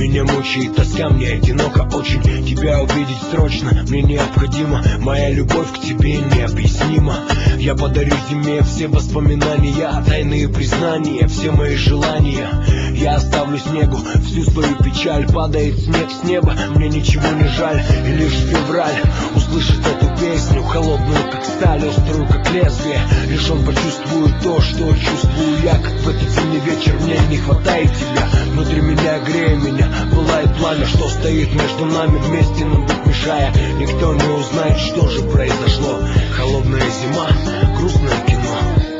Меня мучает тоска, мне одиноко очень. Тебя увидеть срочно, мне необходимо. Моя любовь к тебе необъяснима. Я подарю зиме все воспоминания, тайные признания, все мои желания. Я оставлю снегу всю свою печаль. Падает снег с неба, мне ничего не жаль. И лишь февраль услышит эту песню, холодную как сталь, острую как лезвие. Лишь он почувствует то, что чувствую я. Как в этот зимний вечер мне не хватает тебя. Внутри меня, грея меня, пылает пламя, что стоит между нами, вместе нам быть мешая. Никто не узнает, что же произошло. Холодная зима, грустное кино.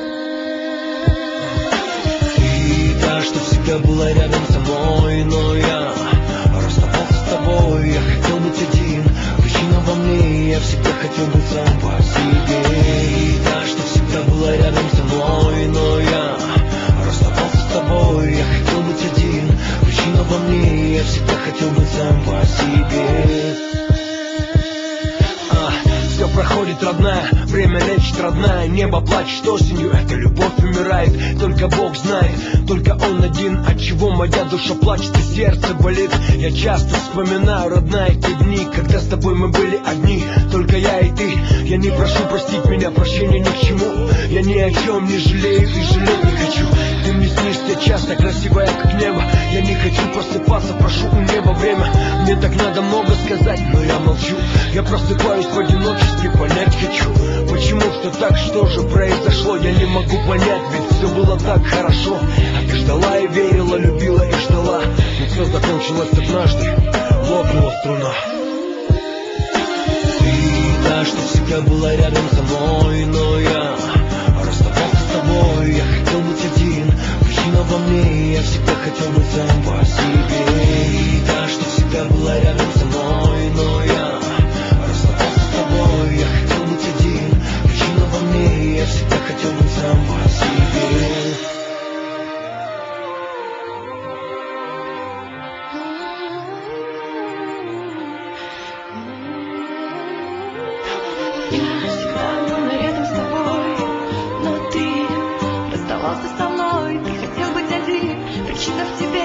Ты та, что всегда была рядом со мной, но я расставался с тобой. Я хотел быть один, причина во мне. Я всегда хотел быть сам по себе. Ты та, что всегда была рядом со мной, но я расставался с тобой. Я хотел быть один, причина во мне. Я всегда хотел быть сам по себе. Все проходит, родная, время лечит, родная. Небо плачет осенью, эта любовь умирает. Только Бог знает, только Он один, от чего моя душа плачет и сердце болит. Я часто вспоминаю, родная, те дни, когда с тобой мы были одни, только я и ты. Я не прошу простить меня, прощения ни к чему. Я ни о чем не жалею и жалеть не хочу. Ты мне снишься часто, красивая как небо. Я не хочу просыпаться, прошу у неба время. Мне так надо много сказать, но я молчу. Я просыпаюсь в одиночестве, понять хочу, почему все так, что же произошло. Я не могу понять, ведь все было так хорошо. А ты ждала и верила, любила и ждала. Но все закончилось однажды, лопнула струна. Ты та, что всегда была рядом со мной, но я расставался с тобой. Я хотел быть один, причина во мне. Я всегда хотел быть сам по себе. Ты та, что всегда была рядом со мной, но я расставался с тобой. Я хотел быть один, причина во мне. Я всегда хотел быть сам по себе. Я всегда была рядом с тобой, но ты расставался со мной. Ты хотел быть один, причина в тебе.